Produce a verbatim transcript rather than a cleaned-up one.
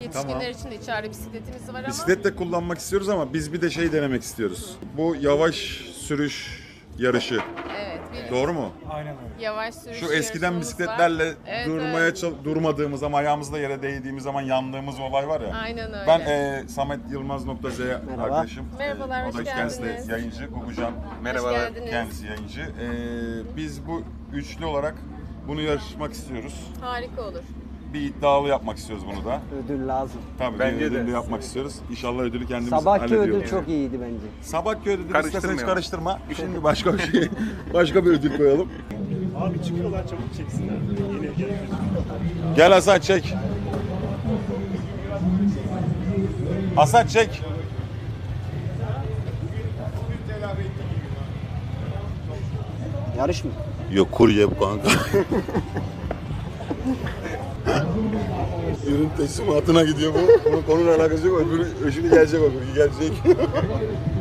Yetişkinler Tamam. için de içeride bisikletimiz var ama. Bisiklet de kullanmak istiyoruz ama biz bir de şey denemek istiyoruz. Bu yavaş sürüş yarışı. Evet. Bir Doğru mu? Aynen öyle. yavaş sürüş Şu eskiden yarışmamız bisikletlerle var. Evet, durmaya evet. çal- durmadığımız ama ayağımızla yere değdiğimiz zaman yandığımız olay var ya. Aynen öyle. Ben e, Samet Yılmaz nokta Z arkadaşım. Merhabalar, E, o hoş da kendisi de geldiniz. yayıncı. Gugucan. Merhabalar. geldiniz. Kendisi yayıncı. E, biz bu üçlü olarak bunu yarışmak istiyoruz. Harika olur. Bir iddialı yapmak istiyoruz bunu da. Ödül lazım. Tabii Bence bir ödüllü de. yapmak istiyoruz. İnşallah ödülü kendimiz Sabahki hallediyoruz. ödül çok iyiydi bence. Sabahki ödülü istersen hiç Karıştırmayalım. karıştırma. Şimdi başka bir şey, başka bir ödül koyalım. Abi çıkıyorlar, çabuk çeksinler. Yine gel. Gel Hasan çek. Hasan çek. Yarış mı? Yok kurye bu kanka. Ürün teslimatına gidiyor bu. Bunun konuyla alakası yok. Öbürü, öbürü gelecek öbürü gelecek.